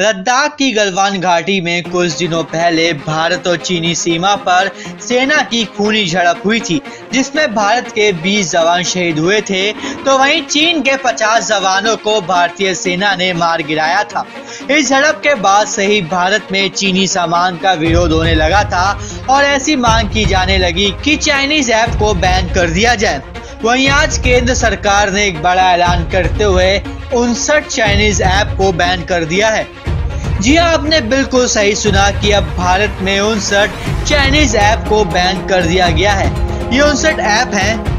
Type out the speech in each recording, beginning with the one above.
लद्दाख की गलवान घाटी में कुछ दिनों पहले भारत और चीनी सीमा पर सेना की खूनी झड़प हुई थी, जिसमें भारत के 20 जवान शहीद हुए थे, तो वहीं चीन के 50 जवानों को भारतीय सेना ने मार गिराया था। इस झड़प के बाद से ही भारत में चीनी सामान का विरोध होने लगा था और ऐसी मांग की जाने लगी कि चाइनीज ऐप को बैन कर दिया जाए। वहीं आज केंद्र सरकार ने एक बड़ा ऐलान करते हुए 59 चाइनीज ऐप को बैन कर दिया है। जी हाँ, आपने बिल्कुल सही सुना कि अब भारत में 59 चाइनीज ऐप को बैन कर दिया गया है। ये 59 ऐप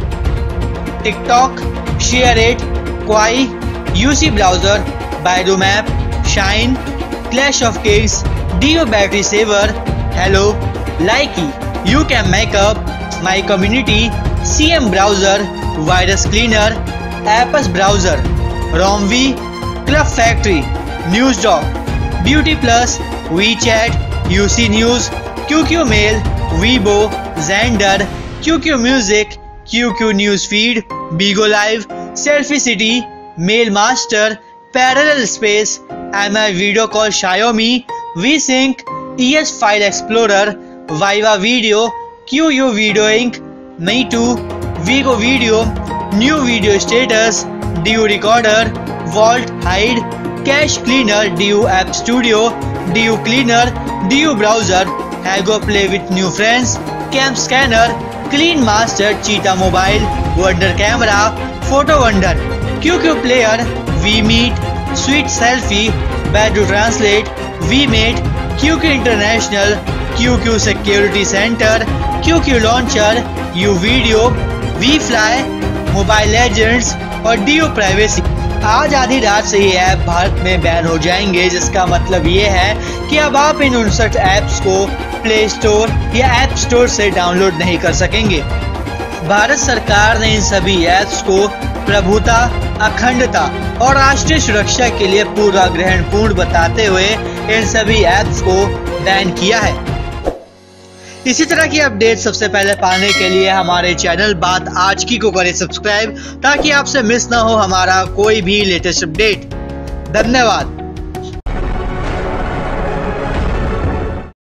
हैं TikTok, SHAREit, Kwai, UC browser, Baidu map, Shine, Clash of Kings, DO battery saver, Helo, Likee, YouCam makeup, my community, CM browser, virus cleaner, APUS browser, रोमवी, Club Factory, News Dog, Beauty Plus, WeChat, UC News, QQ Mail, Weibo, Xender, QQ Music, QQ News Feed, Bigo Live, Selfie City, Mail Master, Parallel Space, MI video call, Xiaomi, WeSync, ES File Explorer, Viva Video, क्यूयू video Inc, Meitu, Vigo video, new video status, DU recorder, Vault Hide, cache cleaner, DU app studio, DU cleaner, DU browser, Hago play with new friends, Cam Scanner, Clean Master, Cheetah Mobile, Wonder Camera, Photo Wonder, QQ Player, We Meet, Sweet Selfie, Baidu Translate, VMate, QQ International, QQ Security Center, QQ Launcher, U Video, V Fly, Mobile Legends और DU privacy. आज आधी रात से ये app Bharat में ban हो जाएंगे, जिसका मतलब ये है कि अब आप इन 59 ऐप्स को प्ले स्टोर या ऐप स्टोर से डाउनलोड नहीं कर सकेंगे। भारत सरकार ने इन सभी ऐप्स को प्रभुता, अखंडता और राष्ट्रीय सुरक्षा के लिए पूरा ग्रहणपूर्ण बताते हुए इन सभी ऐप्स को बैन किया है। इसी तरह की अपडेट सबसे पहले पाने के लिए हमारे चैनल बात आज की को करें सब्सक्राइब, ताकि आपसे मिस ना हो हमारा कोई भी लेटेस्ट अपडेट। धन्यवाद।